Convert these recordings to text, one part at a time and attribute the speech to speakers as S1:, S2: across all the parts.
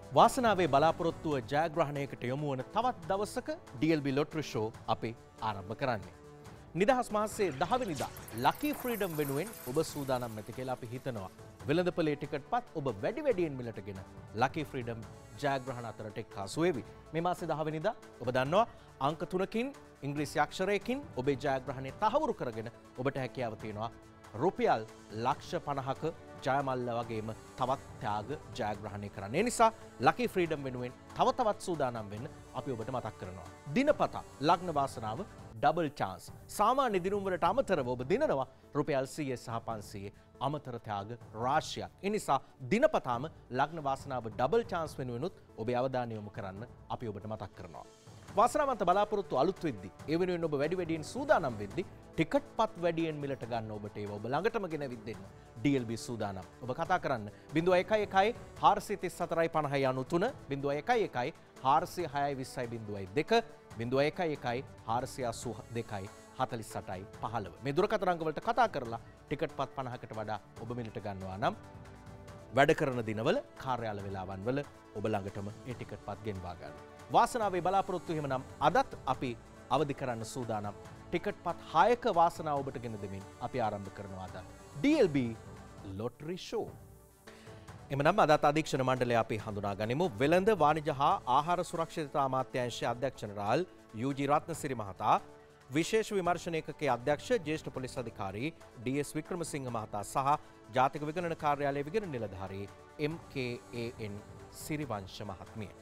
S1: වාසනාවේ බලාපොරොත්තුව ජයග්‍රහණයකට යොමු වන තවත් දවසක DLB ලොටරි ෂෝ අපි ආරම්භ කරන්නේ. නිදහස් මාසයේ 10 වෙනිදා ලකී ෆ්‍රීඩම් වෙනුවෙන් ඔබ සූදානම් නැති කියලා අපි හිතනවා. වෙළඳපොලේ ටිකට්පත් ඔබ වැඩියෙන් මිලටගෙන ලකී ෆ්‍රීඩම් ජයග්‍රහණ අතරට එක්කාසු වෙවි. මේ මාසේ 10 වෙනිදා ඔබ දන්නවා අංක 3කින් ඉංග්‍රීසි අක්ෂරයකින් ඔබේ ජයග්‍රහණය තහවුරු කරගෙන ඔබට හැකියාව තියෙනවා රුපියල් ලක්ෂ 50ක ජයමල්ල වගේම තවත් ත්‍යාග ජයග්‍රහණය කරන්න. ඒ නිසා ලකී ෆ්‍රීඩම් වෙනුවෙන් තවත් සූදානම් වෙන්න අපි ඔබට මතක් කරනවා. දිනපතා ලග්න වාසනාව ඩබල් chance. සාමාන්‍ය දිනුම් වලට අමතරව ඔබ දිනනවා රුපියල් 100 සහ 500 අමතර ත්‍යාග රාශියක්. ඒ නිසා දිනපතාම ලග්න වාසනාව ඩබල් chance වෙනුවෙනුත් ඔබේ අවධානය යොමු කරන්න අපි ඔබට මතක් කරනවා. වාසනාවන්ත බලාපොරොත්තු අලුත් වෙද්දී ඒ වෙනුවෙන් ඔබ වැඩියෙන් සූදානම් වෙද්දී ටිකට්පත් වැඩියෙන් මිලට ගන්න ඔබට ඒව ඔබ ළඟටම ගෙනවිත් දෙන්න DLB සූදානම්. ඔබ කතා කරන්න 0111 434 50 93 0111 406 20 02 482 මේ දුරකථන අංක වලට කතා කරලා ටිකට්පත් 50කට වඩා ඔබ මිලට ගන්නවා නම් වැඩ කරන දිනවල කාර්යාල වේලාවන් වල ඔබ ළඟටම ඒ ටිකට්පත් ගෙන්වා ගන්න. වාසනාවේ බලාපොරොත්තු එහෙමනම් අදත් අපි අවදි කරන්න සූදානම් ටිකට්පත් 6ක වාසනාව ඔබට ගෙන දෙමින් අපි ආරම්භ කරනවා අද DLB ලොටරි ෂෝ. එමනම් අදත් අධීක්ෂණ මණ්ඩලය අපි හඳුනා ගනිමු. වෙළඳ වාණිජ හා ආහාර සුරක්ෂිතතා අමාත්‍යාංශයේ අධ්‍යක්ෂ ජනරාල් UG රත්නසිරි මහතා, විශේෂ විමර්ශන ඒකකයේ අධ්‍යක්ෂ ජ්‍යෙෂ්ඨ පොලිස් අධිකාරී DS වික්‍රමසිංහ මහතා සහ ජාතික විගණන කාර්යාලයේ විගණන නිලධාරී MKAN සිරිවංශ මහත්මිය.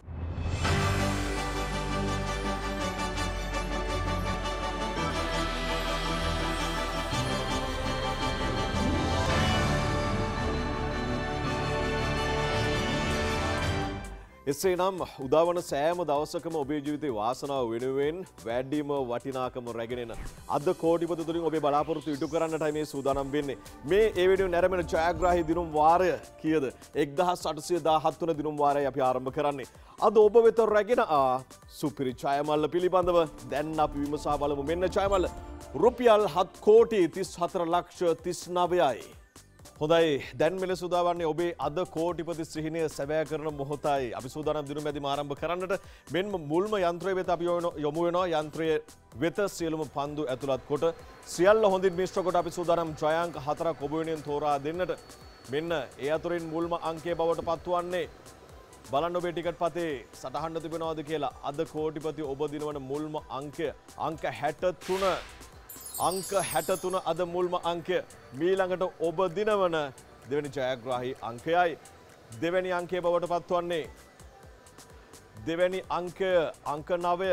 S2: එසේනම් උදාවන සෑම දවසකම ඔබේ ජීවිතේ වාසනාව වෙනුවෙන් වැඩිම වටිනාකම රැගෙන අද කෝටිපති තුලින් ඔබේ බලාපොරොත්තු ඉටු කරන්නටයි මේ සූදානම් වෙන්නේ. මේ ඒ වෙනුවෙන් නැරඹෙන ජයග්‍රාහී දිනුම් වාරය කීයද? 1817 වන දිනුම් වාරය අපි ආරම්භ කරන්නේ. අද ඔබ වෙත රැගෙන සුපිරි ජයමල්ල පිළිබඳව දැන් අපි විමසා බලමු. මෙන්න ජයමල්ල රුපියල් 7 කෝටි 34 ලක්ෂ 39යි. හොඳයි, දැන් මෙලෙස උදාවන්නේ ඔබේ අද කෝටිපති සිහිනය සැබෑ කරන මොහොතයි. අපි සූදානම් දිනුම් මැදිම ආරම්භ කරන්නට. මෙන්න මුල්ම යන්ත්‍රය වෙත අපි යොමු වෙනවා. යන්ත්‍රයේ වෙත සියලුම පන්දු ඇතුළත් කොට සියල්ල හොඳින් මිශ්‍ර කොට අපි සූදානම් ජයාංක 4ක් ඔබ වෙනුවෙන් තෝරා දෙන්නට. මෙන්න ඒ අතරින් මුල්ම අංකය බවට පත්වන්නේ බලන්න ඔබේ ටිකට් පතේ සටහන්න තිබෙනවද කියලා. අද කෝටිපති ඔබ දිනවන මුල්ම අංකය අංක 63. අංක 63 අද මුල්ම අංකය. මීළඟට ඔබ දිනවන දෙවැනි ජයග්‍රාහී අංකයයි. දෙවැනි අංකය බවට පත්වන්නේ දෙවැනි අංකය අංක 9.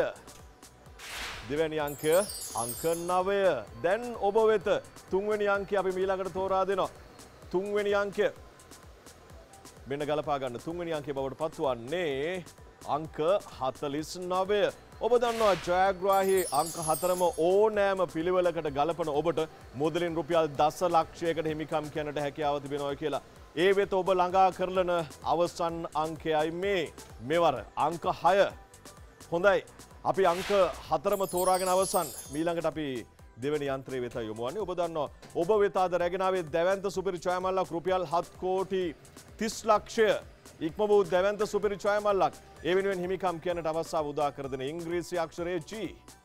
S2: දෙවැනි අංකය අංක 9. දැන් ඔබ වෙත තුන්වෙනි අංකය අපි මීළඟට තෝරා දෙනවා. තුන්වෙනි අංකය මෙන්න ගලපා ගන්න. තුන්වෙනි අංකය බවට පත්වන්නේ අංක 49. ඔබ දන්නවා ජයග්‍රාහී අංක 4ම ඕනෑම පිළිවෙලකට ගලපන ඔබට මුදලින් රුපියල් දසලක්ෂයකට හිමිකම් කියන්නට හැකියාව තිබෙනවා කියලා. ඒ වෙත ඔබ ළඟා කරලන අවසන් අංකයයි මේ මෙවර අංක 6. හොඳයි, අපි අංක 4ම තෝරාගෙන අවසන්. මීළඟට අපි දෙවැනි යන්ත්‍රය වෙත යොමු වන්නේ. ඔබ දන්නවා ඔබ වෙත අද රැගෙන ආවේ දැවැන්ත සුපිරි ජයමල්ලක් රුපියල් 7 කෝටි 30 ලක්ෂය. ඉක්ම වූ දැවැන්ත සුපිරි ජයමල්ලක්. ඒ වෙනුවෙන් හිමිකම් කියන්නට අවස්ථාව උදා කර දෙන ඉංග්‍රීසි අක්ෂරයේ G.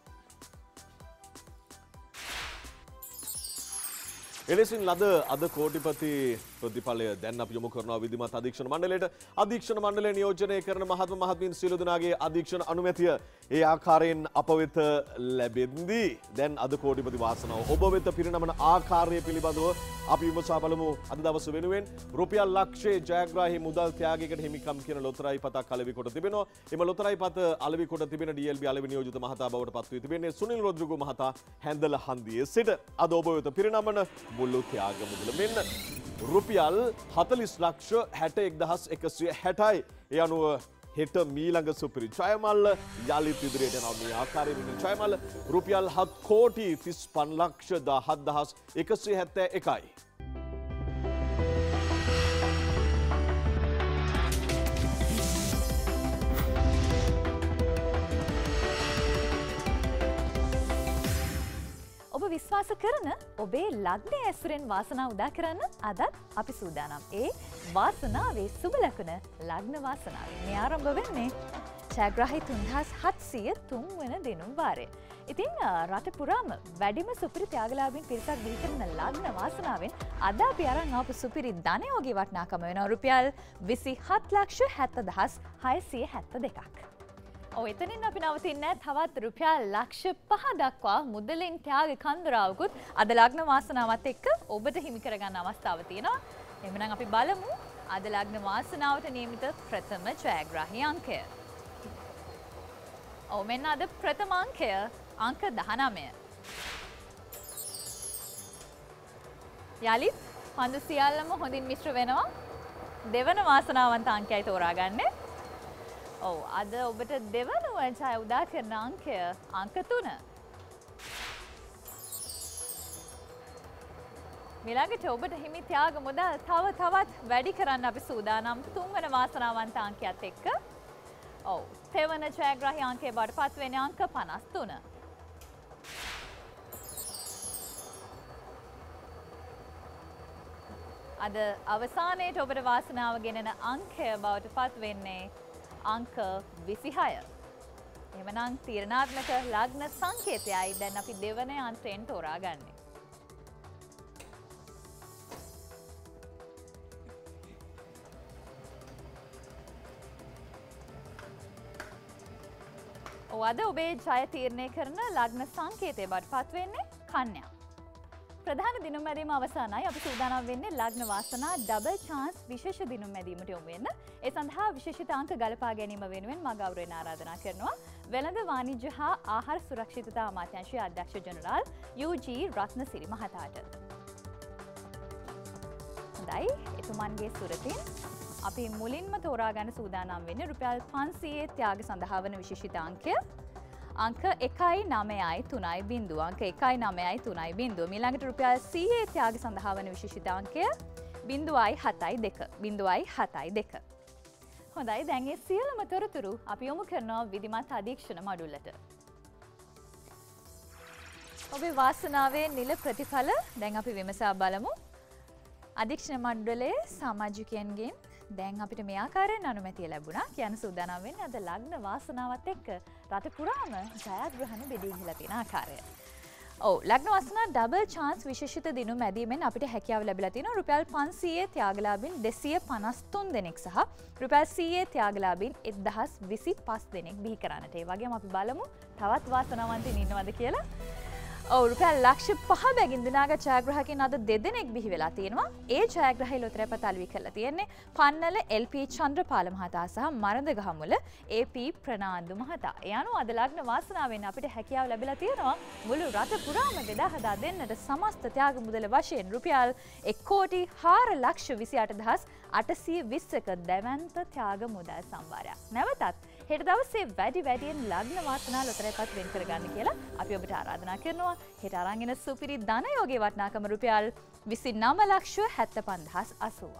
S2: එලෙසින් ලද අද කෝටිපති ප්‍රතිඵලය දැන් අපි යොමු කරනවා විධිමත් අධීක්ෂණ මණ්ඩලයට. අධීක්ෂණ මණ්ඩලය නියෝජනය කරන මහත්මීන් සියලු දෙනාගේ අධීක්ෂණ අනුමැතිය ඒ ආකාරයෙන් අප වෙත ලැබෙද්දී දැන් අද කෝටිපති වාසනාව ඔබ වෙත පිරිනමන ආකාරය පිළිබඳව අපි විමසා බලමු. අද දවස වෙනුවෙන් රුපියල් ලක්ෂයේ ජයග්‍රාහී මුදල් ත්‍යාගයකට හිමිකම් කියන ලොතරැයි පතක් අලෙවි කොට තිබෙනවා. එම ලොතරැයි පත අලෙවි කොට තිබෙන DLB අලෙවි නියෝජිත මහතා බවට පත් වී තිබෙන්නේ සුනිල් රොඩ්රිගෝ මහතා හැන්දල හන්දියේ සිට. අද ඔබ වෙත පිරිනමන මුළු ත්‍යාග මුදල මෙන්න රුපියල් 40 ලක්ෂ 61,160යි. ඒ අනුව හෙට මීළඟ සුපිරි ජයමල්ල යළිත් ඉදිරියට යනවා. මේ ආකාරයෙන් වෙන ජයමල්ල රුපියල් 7 කෝටි 35 ලක්ෂ 17,171යි.
S3: ඔබ විශ්වාස වාස කරන ඔබේ ලග්නයේ ඇසුරෙන් වාසනාව උදා කරන්න අදත් අපි සූදානම්. ඒ වාසනාවේ සුබ ලකුණ ලග්න වාසනාවේ. මේ ආරම්භ වෙන්නේ ජයග්‍රාහී 3703 වන දිනුම් වාරය. ඉතින් රට පුරාම වැඩිම සුපිරි ත්‍යාගලාභීන් පිරිසක් බිහි කරන ලග්න වාසනාවෙන් අද අපි අරන් ආපු සුපිරි ධනයෝගී වටිනාකම වෙනවා රුපියල් 27,70,672ක්. එතනින් අපි නවතින්නේ තවත් රුපියල් ලක්ෂ 5 දක්වා මුදලින් ත්‍යාග කන්දරාවකුත් අද ලග්න වාසනාවත් එක්ක ඔබට හිමි කරගන්න අවස්ථාව තියෙනවා. එහෙනම් අපි බලමු අද ලග්න වාසනාවට නියමිත ප්‍රථම ජයග්‍රාහී අංකය. මෙන්න අද ප්‍රථම අංකය අංක 19. යලිත් පන්දු සියල්ලම හොඳින් මිශ්‍ර වෙනවා. දෙවන වාසනාවන්ත අංකයයි තෝරාගන්නේ. අද ඔබට දෙවනුව ජය උදා කරන අංකය අංක 3. මිලඟට ඔබට හිමි ත්‍යාග මුදල් තවත් වැඩි කරන්න අපි සූදානම් තුන්වන වාසනාවන්ත අංකයත් එක්ක. තෙවන ජයග්‍රාහී අංකයේ බවට පත් වෙන අංක 53. අද අවසානයේට ඔබට වාසනාව ගෙනෙන අංකය බවට පත් වෙන්නේ අංක 26. එහෙමනම් තීරණාත්මක ලග්න සංකේතයයි දැන් අපි දෙවන යන්ත්‍රයෙන් තෝරාගන්නේ. අද ඔබේ ජය තීරණය කරන ලග්න සංකේතය බවට පත් වෙන්නේ කන්‍යා. ප්‍රධාන දිනුම් මැදීම අවසానයි අපි සූදානම් වෙන්නේ ලග්න වාසනා ඩබල් chance විශේෂ දිනුම් මැදීමට යොමු වෙන්න. ඒ සඳහා විශේෂිත අංක ගලපා ගැනීම වෙනුවෙන් මා ගෞරවයෙන් ආරාධනා කරනවා වෙළඳ වාණිජ්‍ය හා ආහාර සුරක්ෂිතතා අමාත්‍යාංශයේ අධ්‍යක්ෂ ජනරාල් යූ.ජී. රත්නසිරි මහතාට. හොඳයි එතුමන්ගේ සුරතින් අපි මුලින්ම තෝරා ගන්න සූදානම් වෙන්නේ රුපියල් 500 ත්‍යාග සඳහා වන විශේෂිත අංකය අංක 193.0 අංක 193.0 ඊළඟට රුපියල් 100 ත්‍යාග සඳහා වන විශේෂිත අංකය 0.72. හොඳයි දැන් මේ සියලුම තොරතුරු අපි යොමු කරනවා විධිමත් අධීක්ෂණ මඩුල්ලට. ඔබේ වාසනාවේ නිල ප්‍රතිඵල දැන් අපි විමසා බලමු. අධීක්ෂණ මණ්ඩලයේ සමාජිකයන්ගෙන් දැන් අපිට මේ ආකාරයෙන් අනුමැතිය ලැබුණා. කියන සූදානම් වෙන්නේ අද ලග්න වාසනාවත් එක්ක රට පුරාම ජයග්‍රහණ බෙදී ගිහලා තියෙන ආකාරය. ලග්න වාසනා ඩබල් chance විශේෂිත දිනුම් මැදීමෙන් අපිට හැකියාව ලැබිලා තියෙනවා රුපියල් 500 ත්‍යාගලාභීන් 253 දෙනෙක් සහ රුපියල් 100 ත්‍යාගලාභීන් 1025 දෙනෙක් බිහි කරන්නට. ඒ වගේම අපි බලමු තවත් වාසනාවන්තයින් ඉන්නවද කියලා. රුපියල් ලක්ෂ 5 බැගින් දිනාගත් ජයග්‍රාහකයන් අද දෙදෙනෙක් බිහි වෙලා තියෙනවා. ඒ ජයග්‍රාහී ලොතරැයි පතල්වි කරලා තියෙන්නේ පන්නල එල්.පී. චන්ද්‍රපාල මහතා සහ මරදගහමුල ඒ.පී. ප්‍රනාන්දු මහතා. ඒ අනුව අද ලග්න වාසනාවෙන් අපිට හැකියාව ලැබිලා තියෙනවා මුළු රට පුරාම බෙදා හදා දෙන්නට සමස්ත ත්‍යාග මුදල වශයෙන් රුපියල් 1,04,28,820ක දැවැන්ත ත්‍යාග මුදල් සම්භාරයක්. නැවතත් හෙට දවසේ වැඩියෙන් ලග්න වාසනා ලොතරැයිපත් වෙන් කරගන්න කියලා අපි ඔබට ආරාධනා කරනවා. හෙට අරන් එන සුපිරි ධනයෝගේ වටිනාකම රුපියල් 29,75,80ක්.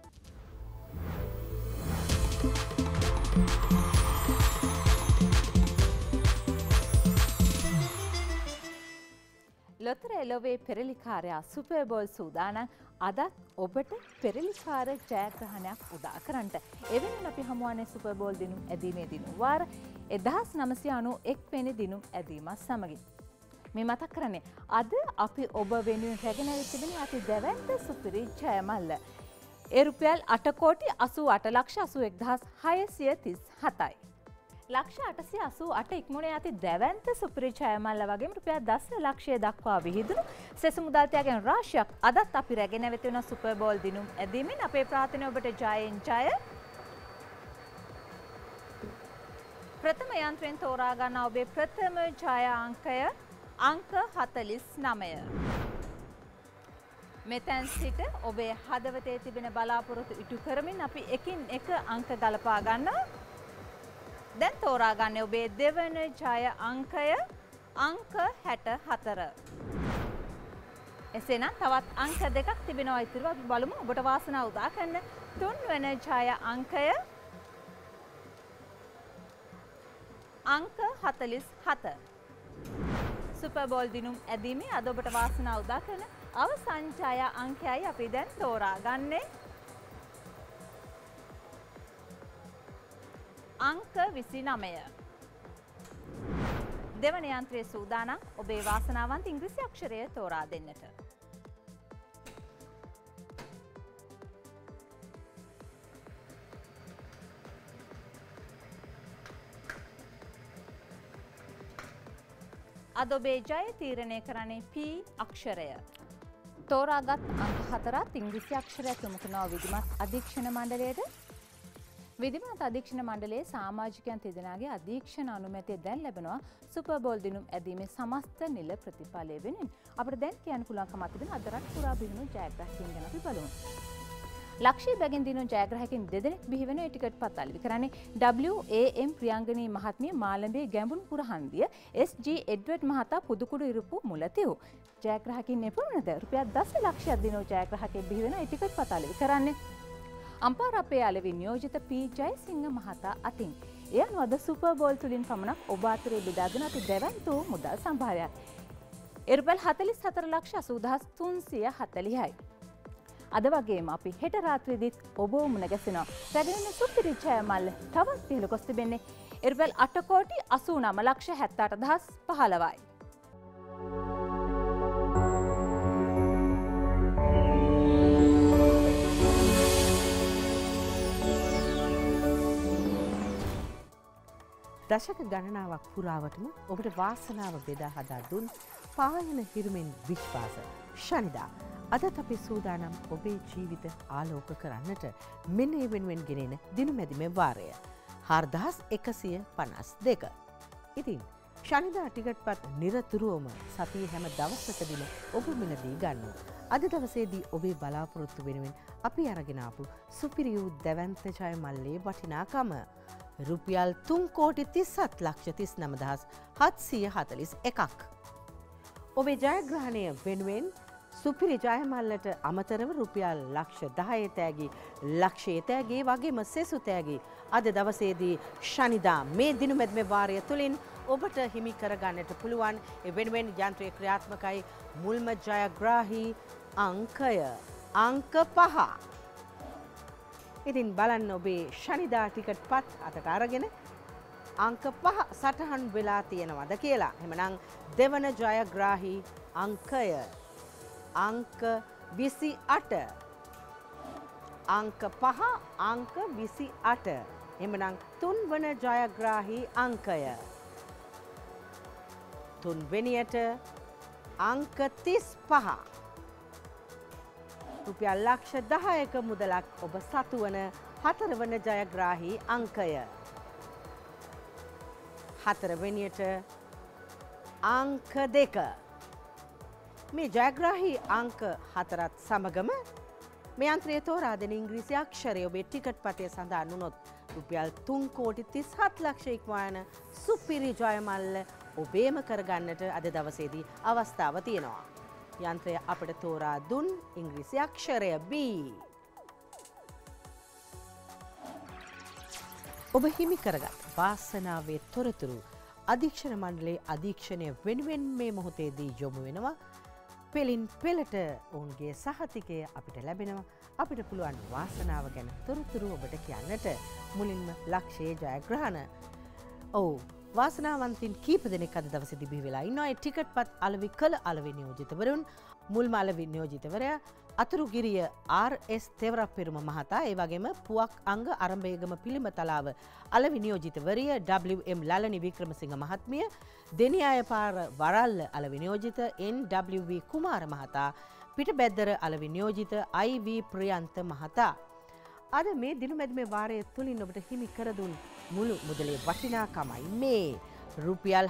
S3: ලොතර එළොවේ පෙරලිකාරයා සුපර් බෝල් සූදානම් අදත් ඔබට පෙරලිකාර ජයග්‍රහණයක් උදා කරන්නට. එවෙනුවෙන් අපි හමුවන්නේ සුපර් බෝල් දිනුම් ඇදීමේ දිනුම් වාර 1991 වෙනි දිනුම් ඇදීමත් සමගින්. මේ මතක් කරන්නේ අද අපි ඔබ වෙනුවෙන් රැගෙන තිබෙන අති දැවැන්ත සුපිරි ජයමල්ල. ඒ රුපියල් 8,81,637යි. ලක්ෂ 888 ඉක්මුණේ ඇති දැවැන්ත සුපිරි ජයමල්ල වගේම රුපියල් 10 ලක්ෂය දක්වා විහිදුණු සෙසු මුදල් ත්‍යාගයන් රාශියක් අදත් අපි රැගෙන වෙති වෙන සුපර් බෝල් දිනුම් ඇදීමෙන් අපේ ප්‍රාර්ථනාව ඔබට ජයෙන් ජය. ප්‍රථම යන්ත්‍රයෙන් තෝරා ගන්න ඔබේ ප්‍රථම ජය අංකය අංක 49. මෙතැන් සිට ඔබේ හදවතේ තිබෙන බලාපොරොත්තු ඉටු කරමින් අපි එකින් එක අංක ගලපා ගන්නවා. දැන් තෝරා ගන්න ඔබේ දෙවන ජය අංකය අංක 64. එසේනම් තවත් අංක දෙකක් තිබෙනවා ඉතිරිව අපි බලමු ඔබට වාසනාව උදා කරන තුන්වන ජය අංකය අංක 47.
S4: සුපර් බෝල් දිනුම් ඇදීමේ අද ඔබට වාසනාව උදා කරන අවසන් ඡාය අංකයයි අපි දැන් තෝරාගන්නේ. අංක 29. දෙවන යන්ත්‍රයේ සූදානම් ඔබේ වාසනාවන්ත ඉංග්‍රීසි අක්ෂරය තෝරා දෙන්නට. අද ඔබේ ජය තීරණය කරන්නේ P අක්ෂරය. තෝරාගත් අංක 4ත් ඉංග්‍රීසි අක්ෂරයක් යොමු කරනවා විධිමත් අධීක්ෂණ මණ්ඩලයට. විධිමත් අධීක්ෂණ මණ්ඩලයේ සමාජිකයන් තිදෙනාගේ අධීක්ෂණ අනුමැතිය දැන් ලැබෙනවා සුපර් බෝල් දිනුම් ඇදීමේ සමස්ත නිල ප්‍රතිඵලය වෙනින්. අපිට දැන් කියන්න පුළුවන්කම තිබෙන අද රට පුරා බිහිවුණු ජයග්‍රාහකයන් ගැන අපි බලමු. ලක්ෂී බැගින් දිනු ජයග්‍රාහකයන් දෙදෙනෙක් බිහි වෙන ඒ ටිකට් පත් අලෙවි කරන්නේ WAM ප්‍රියංගනී මහත්මිය මාළඹේ ගැඹුරුපුර හන්දිය SG එඩ්වර්ඩ් මහතා පුදුකුඩු ඉරුපු මුලතිව්. ජයග්‍රාහකයන් එපමණද රුපියල් 10 ලක්ෂයක් දිනු ජයග්‍රාහකයෙක් බිහි වෙන ඒ ටිකට් පත් අලෙවි කරන්නේ අම්පාර අපේ අලෙවි නියෝජිත P ජයසිංහ මහතා අතින්. ඒ අනුව අද සුපර් බෝල් තුලින් පමණක් ඔබ අතරේ බෙදාගෙන අපි දැවැන්ත වූ මුදල් සම්භාරයක්. රුපියල් 44 ලක්ෂ 80340යි. අද වගේම අපි හෙට රාත්‍රියේදීත් ඔබ මුණ ගැසෙනවා. රැගෙන සුපිරි ජය මල්ල තවත් පිළිල කොස් තිබෙන්නේ රුපියල් 8 කෝටි 89 ලක්ෂ 78015යි.
S5: දශක ගණනාවක් පුරාවටම ඔබට වාසනාව බෙදා හදා දුන් පායන හිරුමෙන් විශ්වාස ශනිදා අදත් අපි සූදානම් ඔබේ ජීවිත ආලෝක කරන්නට මෙන්න ඒ වෙනුවෙන් ගෙනෙන දිනුමැදිමේ වාරය 4152. ඉතින් ශනිදා ටිකට්පත් නිරතුරුවම සතියේ හැම දවසකදීම ඔබ මිලදී ගන්න. අද දවසේදී ඔබේ බලාපොරොත්තු වෙනුවෙන් අපි අරගෙන ආපු සුපිරි වූ දැවැන්ත ජය මල්ලේ වටිනාකම රුපියල් 3 කෝටි 37 ලක්ෂ 39741ක්. ඔබේ ජයග්‍රහණය වෙනුවෙන් සුපිරි ජයමල්ලට අමතරව රුපියල් ලක්ෂ 10 තෑගි ලක්ෂයේ තෑගි වගේම සෙසු තෑගි අද දවසේදී ශනිදා මේ දිනුමැදිමේ වාරය තුලින් ඔබට හිමි කරගන්නට පුළුවන්. ඒ වෙනුවෙන් යන්ත්‍රයේ ක්‍රියාත්මකයි මුල්ම ජයග්‍රාහී අංකය අංක 5. ඉතින් බලන්න ඔබේ ශනිදා ටිකට් පත් අතට අරගෙන අංක 5 සටහන් වෙලා තියෙනවද කියලා. එහෙමනම් දෙවන ජයග්‍රාහී අංකය අංක 28. අංක 5 අංක 28. එහෙමනම් තුන්වන ජයග්‍රාහී අංකය තුන්වෙනියට අංක 35. රුපියල් ලක්ෂ 10ක මුදලක් ඔබ සතුවන හතරවන ජයග්‍රාහී අංකය. හතරවෙනියට අංක 2. මේ ජයග්‍රාහී අංක 4ත් සමගම මේ යන්ත්‍රයේ තෝරා දෙන ඉංග්‍රීසි අක්ෂරය ඔබේ ටිකට් පතය සඳහන් වුණොත් රුපියල් 3 කෝටි 37 ලක්ෂ ඉක්මවන සුපිරි ජයමල්ල ඔබේම කරගන්නට අද දවසේදී අවස්ථාව තියෙනවා. යන්ත්‍රය අපට තෝරා දුන් ඉංග්‍රීසි අක්ෂරය B. ඔබ හිමි කරගත් වාසනාවේ තොරතුරු අධීක්ෂණ මණ්ඩලයේ අධීක්ෂණය වෙනුවෙන් මේ මොහොතේදී යොමු වෙනවා. පෙලින් පෙළට ඔවුන්ගේ සහතිකය අපිට ලැබෙනවා. අපිට පුළුවන් වාසනාව ගැන තොරතුරු ඔබට කියන්නට. මුලින්ම ලක්ෂයේ ජයග්‍රහණ. ඔව් වාසනාවන්තින් කීප දෙනෙක් අද දවසේදී බිහි වෙලා ඉන්නවා. ඒ ටිකට් පත් අලෙවි කළ අලෙවි නියෝජිතවරුන් මුල්ම අලෙවි නියෝජිතවරයා අතුරුගිරිය RS තෙවරප්පෙරුම මහතා, ඒ වගේම පුවක් අංග අරඹේගම පිළිමතලාව අලෙවි නියෝජිතවරිය WM ලලනි වික්‍රමසිංහ මහත්මිය, දෙනියාය පාර වරල්ල අලෙවි නියෝජිත NWV කුමාර මහතා, පිටබැද්දර අලෙවි නියෝජිත IV ප්‍රියන්ත මහතා. අද මේ දිනුමැදිමේ වාරය තුලින් ඔබට හිමි කර දුන් මුළු මුදලේ වටිනාකමයි මේ රුපියල්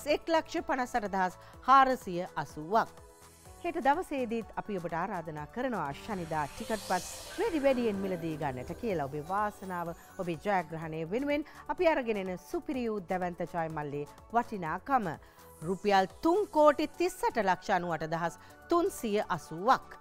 S5: 41,58,480ක්. හෙට දවසේදීත් අපි ඔබට ආරාධනා කරනවා ශනිදා ටිකට්පත් වැඩියෙන් මිලදී ගන්නට කියලා. ඔබේ වාසනාව ඔබේ ජයග්‍රහණය වෙනුවෙන් අපි අරගෙන එන සුපිරි වූ දැවැන්ත ජය මල්ලේ වටිනාකම රුපියල් 3 කෝටි 38 ලක්ෂ 98,380ක්.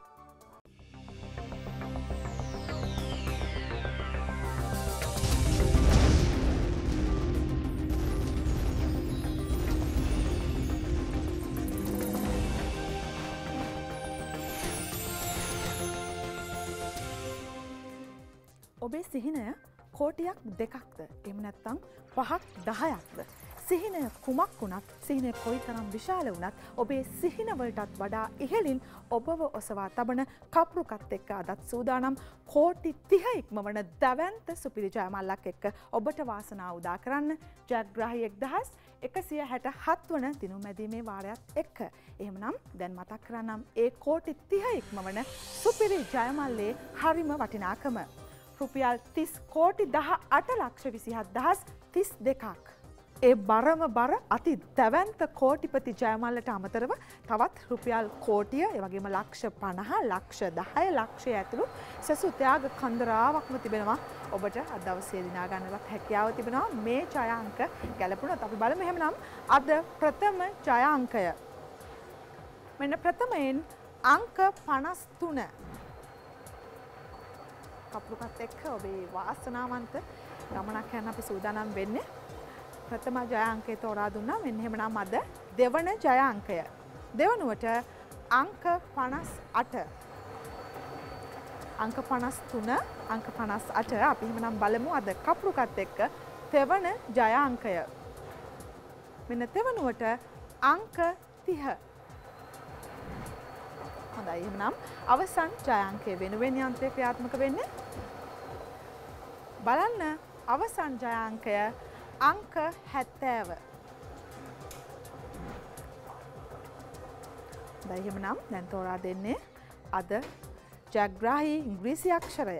S6: ඔබේ සිහිනය කෝටියක් දෙකක්ද එහෙම නැත්නම් 5ක් 10ක්ද සිහිනය කුමක් වුණත් සිහිනය කොයිතරම් විශාල වුණත් ඔබේ සිහින වලටත් වඩා ඉහළින් ඔබව ඔසවා තබන කප්රුකත් එක්ක අදත් සූදානම් කෝටි 30 ඉක්මවන දවැන්ත සුපිරි ජයමල්ලක් එක්ක ඔබට වාසනාව උදා කරන්න ජයග්‍රාහී 1167 වන දිනුම් මැදීමේ වාරයත් එක්ක. එහෙමනම් දැන් මතක් කරන්නම් ඒ කෝටි 30 ඉක්මවන සුපිරි ජයමල්ලේ හරිම වටිනාකම. රුපියල් 30 කෝටි 18 ලක්ෂ 27032ක්. ඒ බරම බර අති දැවැන්ත කෝටිපති ජයමල්ලට අමතරව තවත් රුපියල් කෝටිය ඒ වගේම ලක්ෂ 50 ලක්ෂ 10 ලක්ෂය ඇතුළු සසු ත්‍යාග කන්දරාවක්ම තිබෙනවා ඔබට අද දවසේ දිනා ගන්නවත් හැකියාව තිබෙනවා මේ ජය අංක ගැලපුණොත් අපි බලමු එහෙමනම් අද ප්‍රථම ජය අංකය මෙන්න ප්‍රථමයෙන් අංක 53 කප්පුකත් එක්ක ඔබේ වාසනාවන්ත ගමනක් යන අපි සූදානම් වෙන්නේ ප්‍රථම ජය අංකය තෝරා දුන්නා මෙන්න එහෙමනම් අද දෙවන ජය අංකය දෙවනුවට අංක 58 අංක 53 අංක 58 අපි එහෙමනම් බලමු අද කප්පුකත් එක්ක තෙවන ජය අංකය මෙන්න තෙවනුවට අංක 30 හොඳයි එහෙනම් අවසන් ජය අංකය වෙනුවෙන් යන්ත්‍රය ක්‍රියාත්මක වෙන්නේ බලන්න අවසන් ජය අංකය අංක 70 දැන් එහෙනම් දැන් තෝරා දෙන්නේ අද ජයග්‍රාහී ඉංග්‍රීසි අක්ෂරය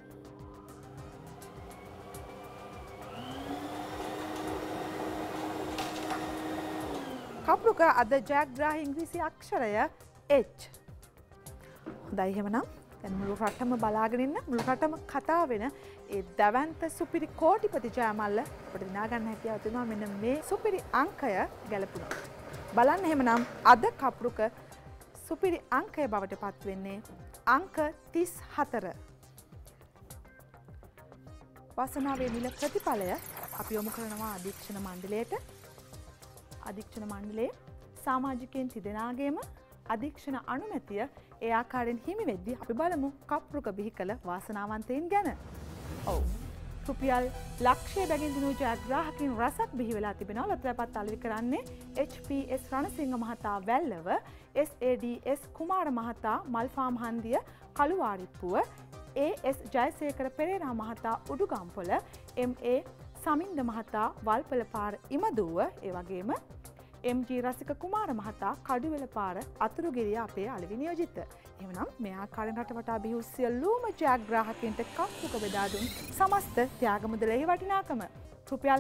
S6: කප්පුක අද ජයග්‍රාහී ඉංග්‍රීසි අක්ෂරය H හොඳයි එහෙනම් දැන් මුළු රටම බලාගෙන ඉන්න මුළු රටම කතා වෙන ඒ දවන්ත සුපිරි කෝටිපති ජයමල්ල අපිට දිනා ගන්න හැකියාව තියෙනවා මෙන්න මේ සුපිරි අංකය ගැලපුණා. බලන්න එහෙමනම් අද කප්පුක සුපිරි අංකය බවට පත් වෙන්නේ අංක 34. වාසනාවේ නිල ප්‍රතිඵලය අපි යොමු කරනවා අධීක්ෂණ මණ්ඩලයට. අධීක්ෂණ මණ්ඩලයේ සමාජිකයන් තිදෙනාගේම අධීක්ෂණ අනුමැතිය ඒ ආකාරයෙන් හිමි වෙද්දී අපි බලමු කප්පුක බිහි කළ වාසනාවන්තයින් ගැන. ඔව්. රුපියල් ලක්ෂය බැගින් දිනු ජයග්‍රාහකින් රසක් බිහි වෙලා තිබෙනවා. ලොතරැපත් අලෙවි කරන්නේ HPS රණසිංහ මහතා වැල්ලව, SADS කුමාර මහතා මල්ෆාම් හන්දිය කළුවාරිප්පුව, AS ජයසේකර පෙරේරා මහතා උඩුගම්පොළ, MA සමින්ද මහතා වල්පල පාර ඉමදුව, ඒ වගේම MG රසික කුමාර මහතා කඩුවෙල පාර අතුරුගිරිය අපේ අලෙවි නියෝජිත. එහෙමනම් මේ ආකාරයෙන් රටවටා බිහි වූ සියලුම ජයග්‍රාහකයන්ට කප්පුක බෙදා දුන් සමස්ත ත්‍යාග මුදලෙහි වටිනාකම රුපියල්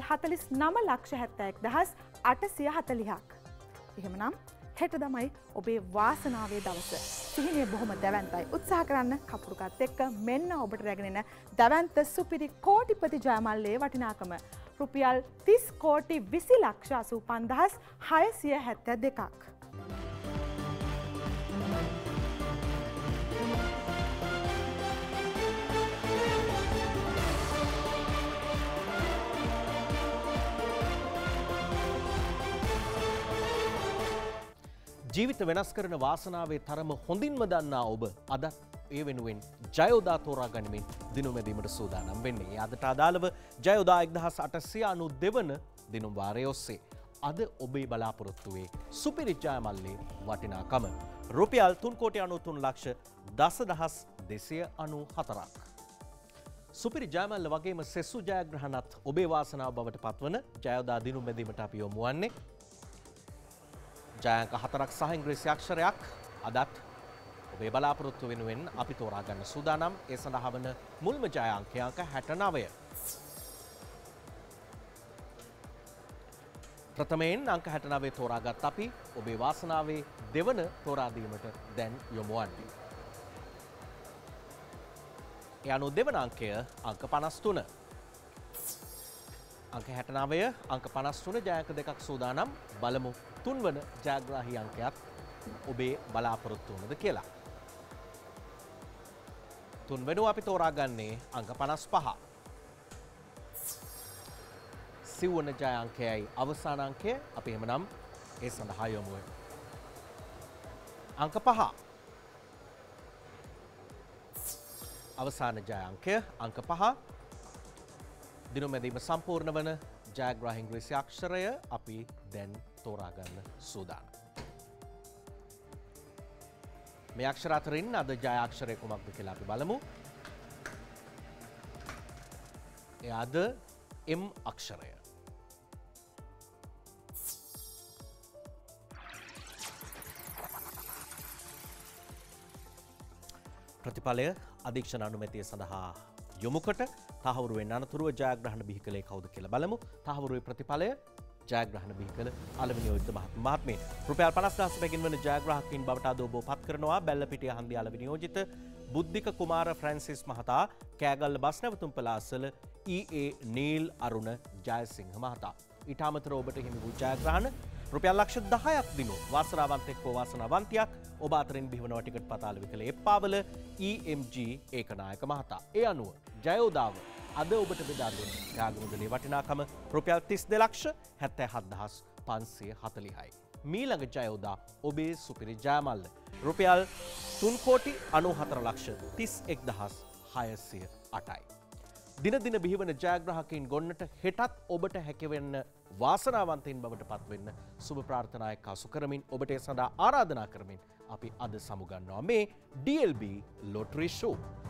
S6: 49,71,840ක්. එහෙමනම් හෙට තමයි ඔබේ වාසනාවේ දවස. සිහිනය බොහොම දැවැන්තයි. උත්සාහ කරන්න කප්පුකත් එක්ක මෙන්න ඔබට රැගෙන එන දැවැන්ත සුපිරි කෝටිපති ජයමල්ලේ වටිනාකම රුපියල් 30 කෝටි 20 ලක්ෂ 85,672ක්.
S1: ජීවිත වෙනස් කරන වාසනාවේ තරම හොඳින්ම දන්නා ඔබ අදත් ඒ වෙනුවෙන් ජයෝදා තෝරා ගනිමින් දිනුමැදීමට සූදානම් වෙන්නේ. අදට අදාළව ජයෝදා 1892 වන දිනුම් වාරය ඔස්සේ අද ඔබේ බලාපොරොත්තුවේ සුපිරි ජයමල්ලේ වටිනාකම රුපියල් 3,93,10,294ක්. සුපිරි ජයමල්ල වගේම සෙසු ජයග්‍රහණත් ඔබේ වාසනාව බවට පත්වන ජයෝදා දිනුමැදීමට අපි යොමු වන්නේ. ජයංක 4ක් සහ ඉංග්‍රීසි අක්ෂරයක් අදත් ඔබේ බලාපොරොත්තු වෙනුවෙන් අපි තෝරා ගන්න සූදානම්. ඒ සඳහා වන මුල්ම ජය අංකය අංක 69. ප්‍රථමයෙන් අංක 69 තෝරාගත් අපි ඔබේ වාසනාවේ දෙවන තෝරා දීමට දැන් යොමු වන්නේ. ඒ අනුව දෙවන අංකය අංක 53. අංක 69 අංක 53 ජයංක දෙකක් සූදානම්. බලමු තුන්වන ජයග්‍රාහී අංකයක් ඔබේ බලාපොරොත්තු වනද කියලා. තුන්වෙනුව අපි තෝරාගන්නේ අංක 55. සිව්වන ජය අංකයයි අවසාන අංකය අපි එහෙමනම් ඒ සඳහා යොමු වෙමු. අංක 5. අවසාන ජය අංකය අංක 5. දිනුමැදීම සම්පූර්ණ වන ජයග්‍රාහී ඉංග්‍රීසි අක්ෂරය අපි දැන් තෝරා ගන්න සූදානම්. මේ අක්ෂර අතරින් අද ජය අක්ෂරය කුමක්ද කියලා අපි බලමු. එයාද M අක්ෂරය. ප්‍රතිඵලය අධීක්ෂණ අනුමැතිය සඳහා යොමුකොට තහවුරු වෙන අනතුරුව ජයග්‍රහණ බිහි කළේ කවුද කියලා බලමු. තහවුරුවේ ප්‍රතිඵලය ජයග්‍රහණ බිහි කළ අලෙවි නියෝජිත මහත්මිය. රුපියල් 50,000 බැගින් වන ජයග්‍රාහකයින් බවට අද ඔබ පත් කරනවා බැල්ලපිටිය හන්දිය අලෙවි නියෝජිත බුද්ධික කුමාර ෆ්‍රැන්සිස් මහතා, කෑගල්ල බස් නැවතුම් පලාසල EA නීල් අරුණ ජයසිංහ මහතා. ඊට අමතරව ඔබට හිමි වූ ජයග්‍රහණ රුපියල් ලක්ෂ 10ක් දිනු වාසනාවන්තෙක් හෝ වාසනාවන්තියක් ඔබ අතරින් බිහිවනවා ටිකට් පතාල විකල එප්පාවල EMG ඒකනායක මහතා. ඒ අනුව ජයෝදාව අද ඔබට බෙදා දෙන ත්‍යාගමුදලේ වටිනාකම රුපියල් 32,77,540යි. මීළඟ ජයෝදා ඔබේ සුපිරි ජයමල්ල රුපියල් 3,94,31,608යි. දින දින බිහිවන ජයග්‍රාහකයින් ගොන්නට හෙටත් ඔබට හැකිවෙන්න වාසනාවන්තයින් බවට පත්වෙන්න සුබ ප්‍රාර්ථනායක් ආසු කරමින් ඔබට ඒ සඳහා ආරාධනා කරමින් අපි අද සමුගන්නවා මේ DLB ලොටරි ෂෝ.